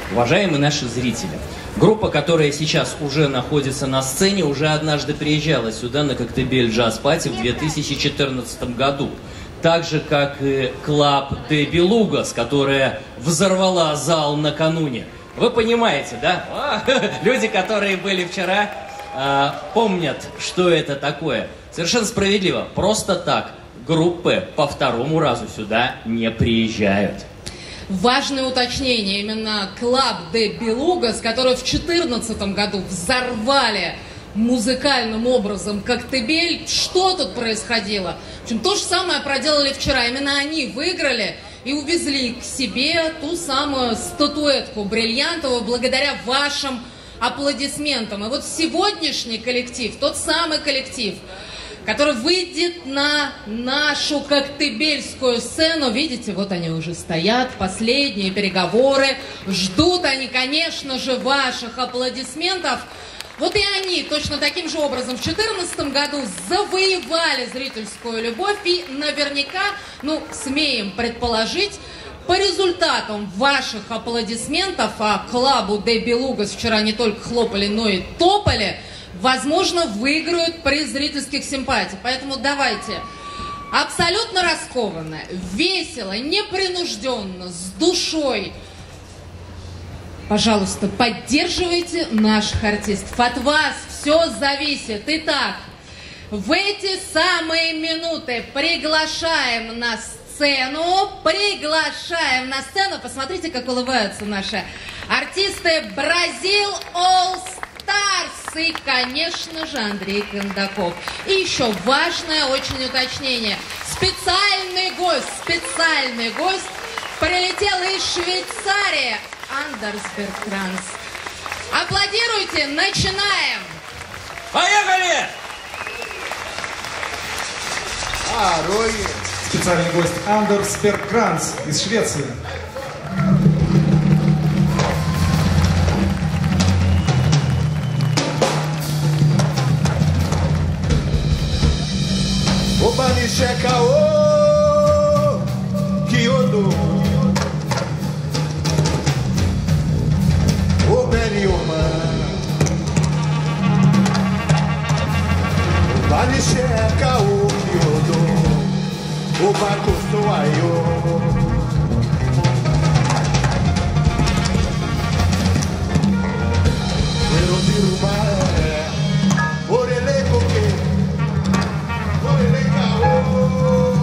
Уважаемые наши зрители, группа, которая сейчас уже находится на сцене, уже однажды приезжала сюда на Коктебель Джаз Пати в 2014 году. Так же, как и Club de Belugas, которая взорвала зал накануне. Вы понимаете, да? Люди, которые были вчера, помнят, что это такое. Совершенно справедливо. Просто так группы по второму разу сюда не приезжают. Важное уточнение. Именно Club de Belugas, который в 2014 году взорвали музыкальным образом Коктебель. Что тут происходило? В общем, то же самое проделали вчера. Именно они выиграли и увезли к себе ту самую статуэтку бриллиантовую благодаря вашим аплодисментам. И вот сегодняшний коллектив, тот самый коллектив, который выйдет на нашу коктебельскую сцену. Видите, вот они уже стоят, последние переговоры. Ждут они, конечно же, ваших аплодисментов. Вот и они точно таким же образом в 2014 году завоевали зрительскую любовь. И наверняка, смеем предположить, по результатам ваших аплодисментов, а клабу де Belugas вчера не только хлопали, но и топали, возможно, выиграют приз зрительских симпатий. Поэтому давайте абсолютно раскованно, весело, непринужденно, с душой, пожалуйста, поддерживайте наших артистов. От вас все зависит. Итак, в эти самые минуты приглашаем на сцену, посмотрите, как улыбаются наши артисты, Бразил All Stars и, конечно же, Андрей Кондаков. И еще важное очень уточнение. Специальный гость прилетел из Швейцарии, Андерс Беркранц. Аплодируйте, начинаем! Поехали! Рой. Специальный гость Андерс Беркранц из Швеции. Obanisheka o Kyodo Oberioma Obanisheka o Kyodo Obakosto ayo Pero diruma Orele koke Orele kao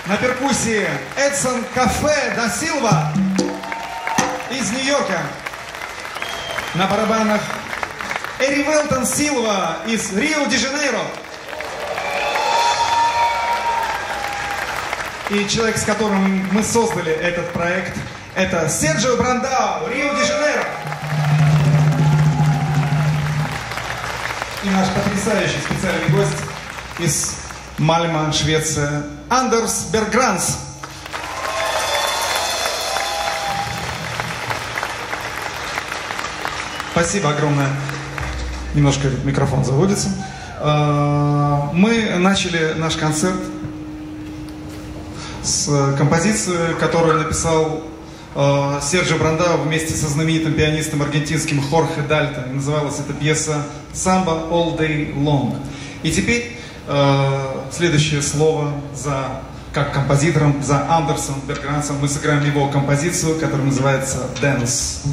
На перкуссии Эдсон Кафе да Силва из Нью-Йорка. На барабанах Эри Велтон Силва из Рио-де-Жанейро. И человек, с которым мы создали этот проект, это Серджио Брандау, Рио-де-Жанейро. И наш потрясающий специальный гость из Мальма, Швеция, Андерс Бергранс. Спасибо огромное. Немножко этот микрофон заводится. Мы начали наш концерт с композиции, которую написал Серджио Брандау вместе со знаменитым пианистом аргентинским Хорхе Дальто. Называлась эта пьеса «Samba All Day Long». И теперь следующее слово как композитором за Андерсом Бергрансом. Мы сыграем его композицию, которая называется «Dance».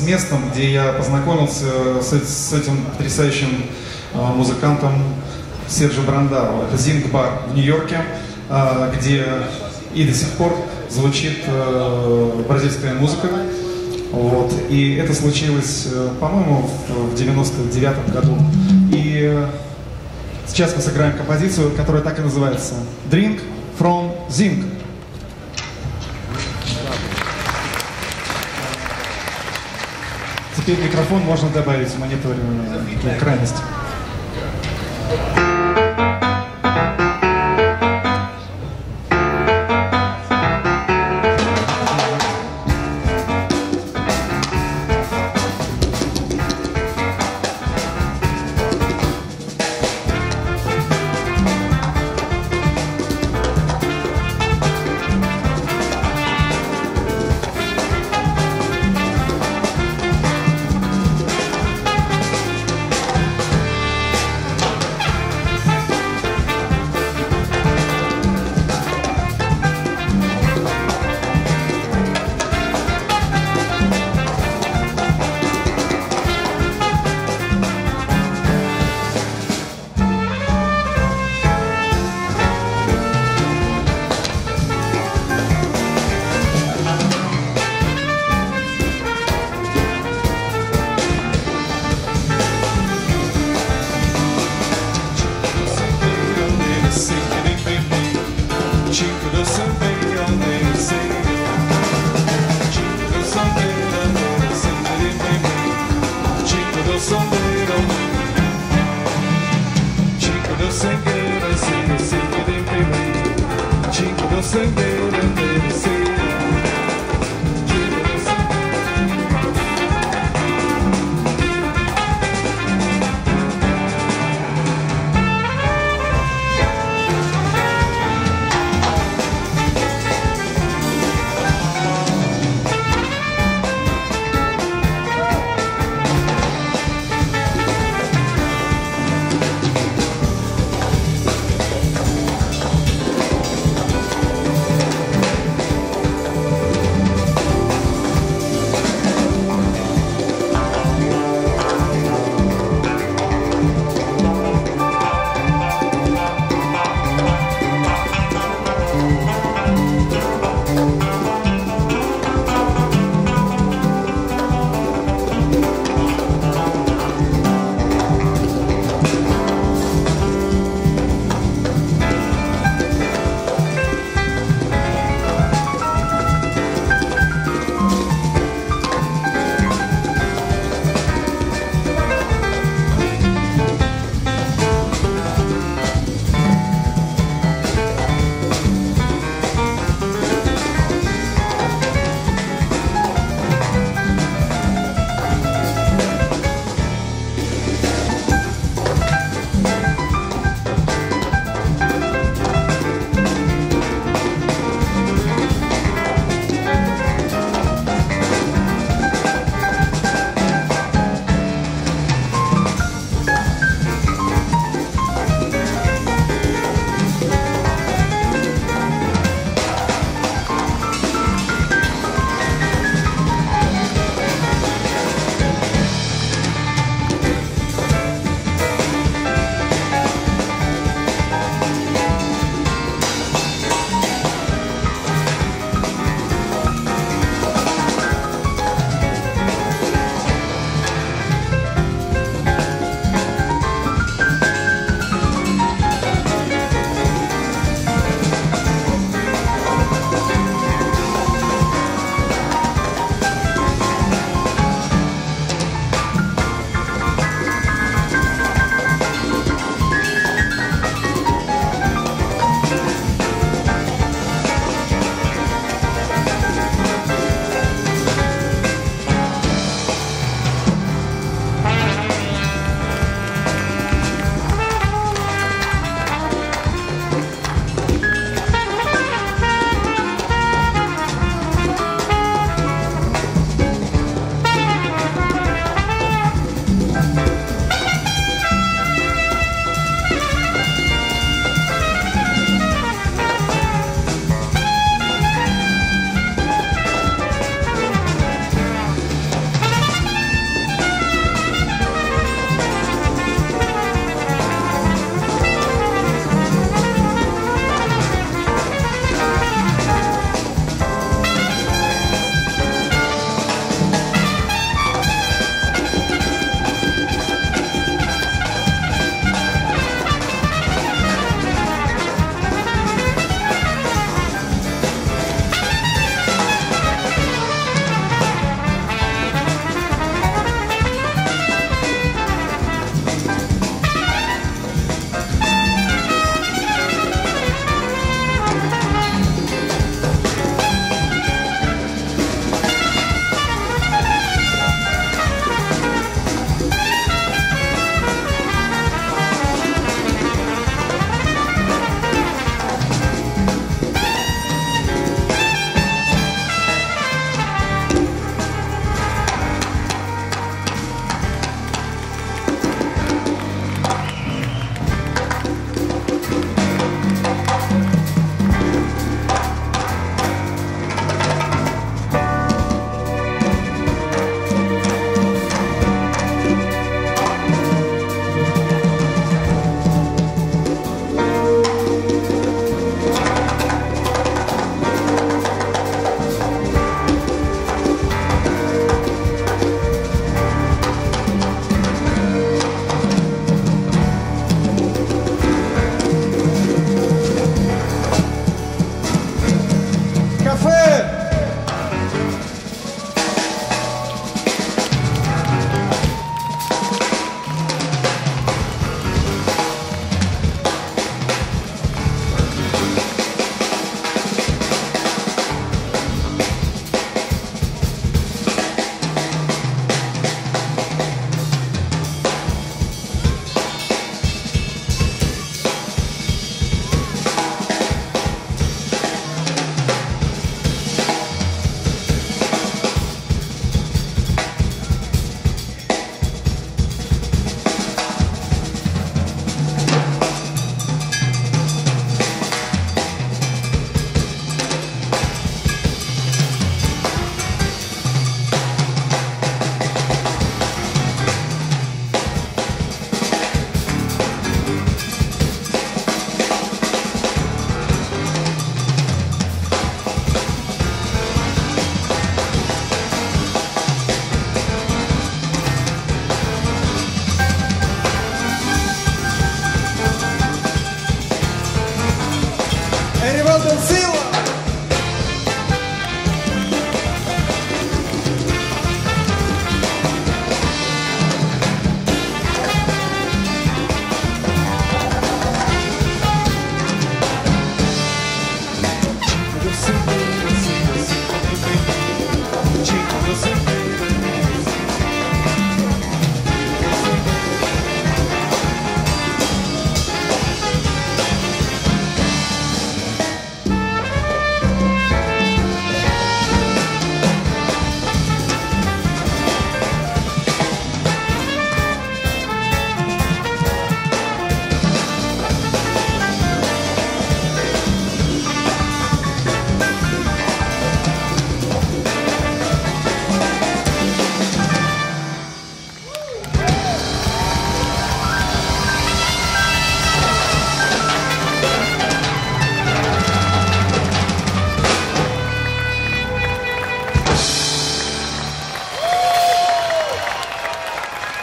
местом, где я познакомился с этим потрясающим музыкантом Серджо Брандаро. Это Зинг-бар в Нью-Йорке, где и до сих пор звучит бразильская музыка. Вот. И это случилось, по-моему, в 99-м году. И сейчас мы сыграем композицию, которая так и называется «Drink from Zing». Теперь микрофон можно добавить в мониторинг крайности.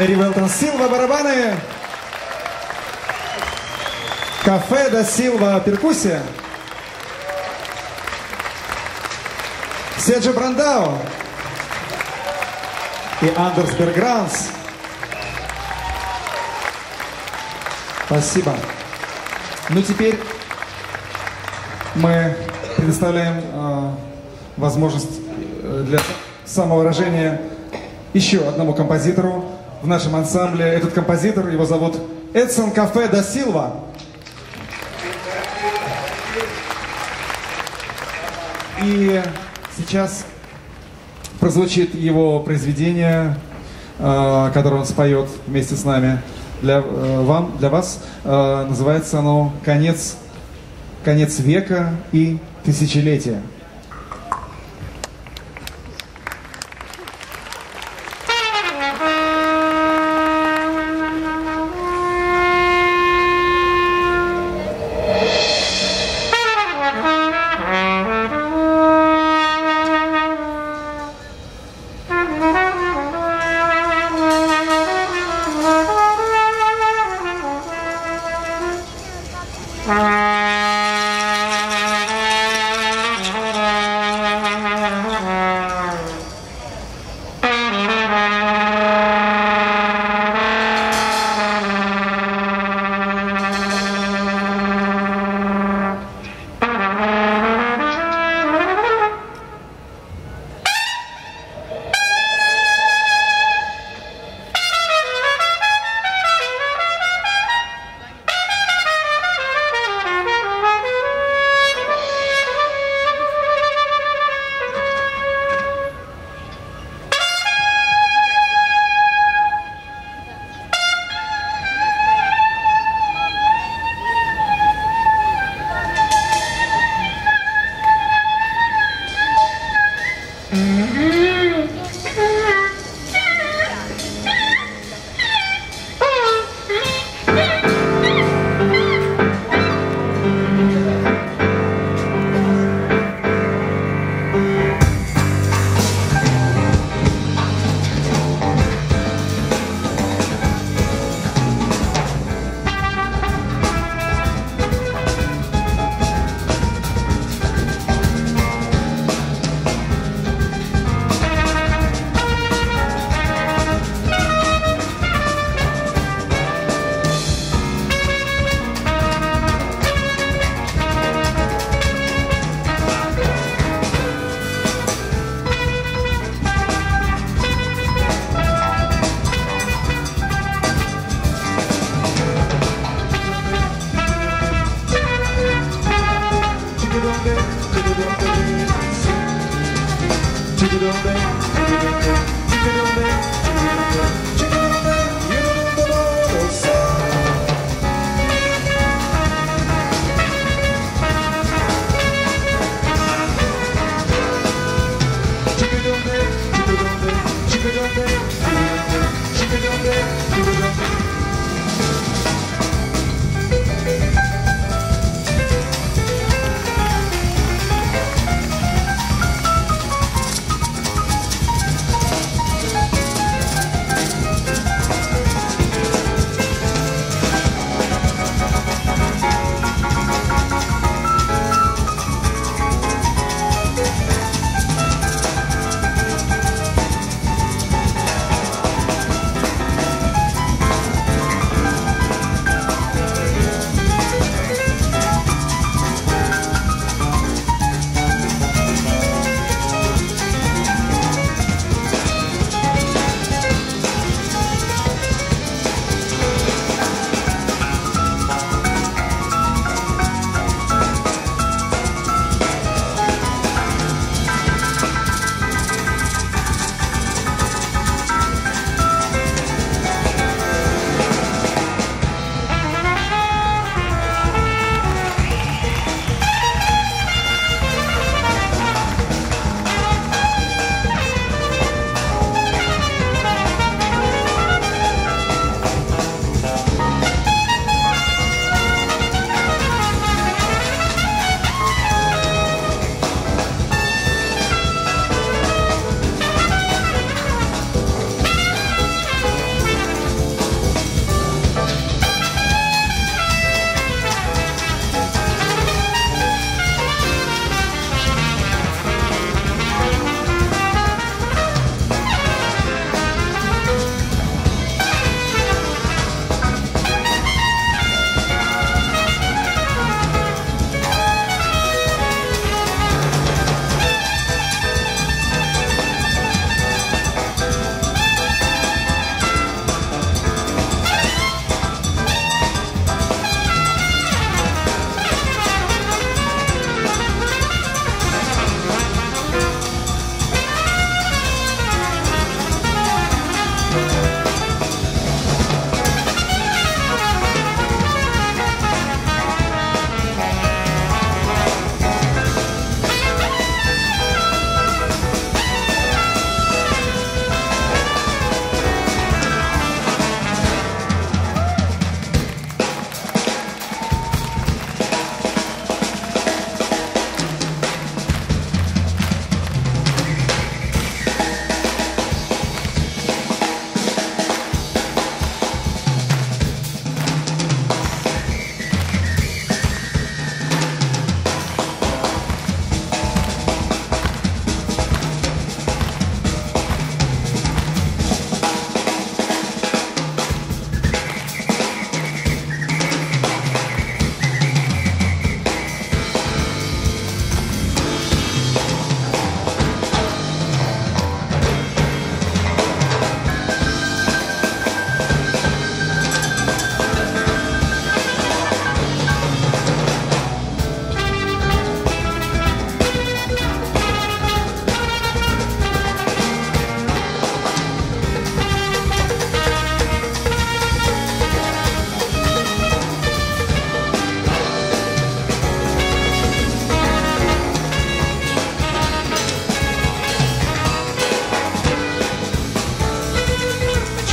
Эривелтон Силва барабаны. Кафе да Силва перкуссия. Серджо Брандау и Андерс Бергранс. Спасибо. Ну теперь мы предоставляем возможность для самовыражения еще одному композитору в нашем ансамбле. Этот композитор, его зовут Эдсон Кафе да Силва. И сейчас прозвучит его произведение, которое он споет вместе с нами для вас. Называется оно «Конец века и тысячелетия».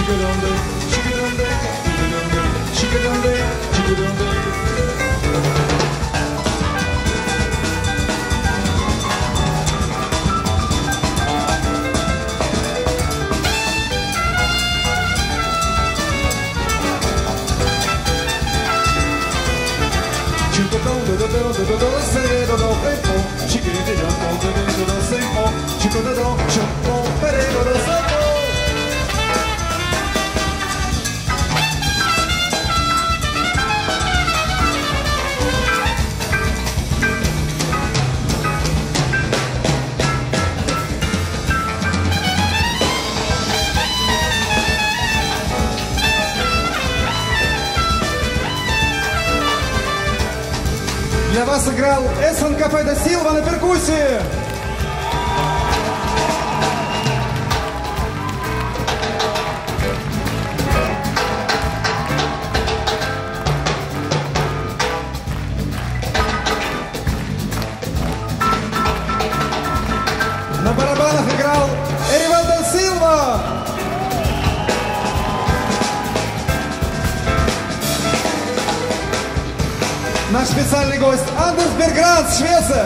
Для вас играл Эдсон Кафе да Силва на перкуссии. На барабанах играл Эривал да Силва. Наш специальный гость Андерс Бергранц, Швеция.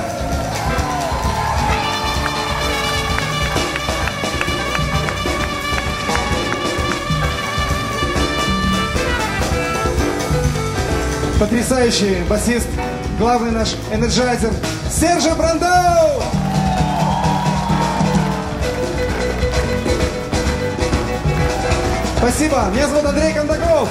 Потрясающий басист, главный наш энерджайзер Сержа Брандау. Спасибо. Меня зовут Андрей Кондаков.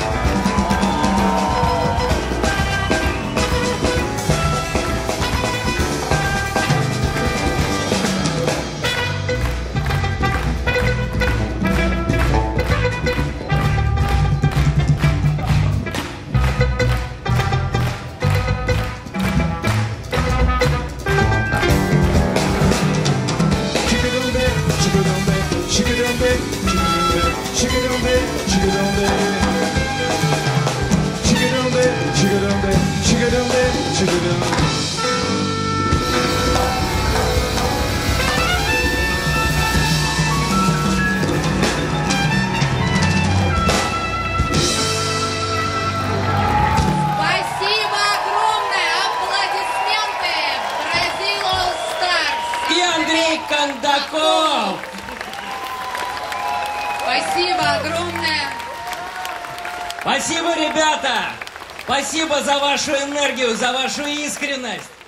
Кондаков! Спасибо огромное. Спасибо, ребята! Спасибо за вашу энергию, за вашу искренность!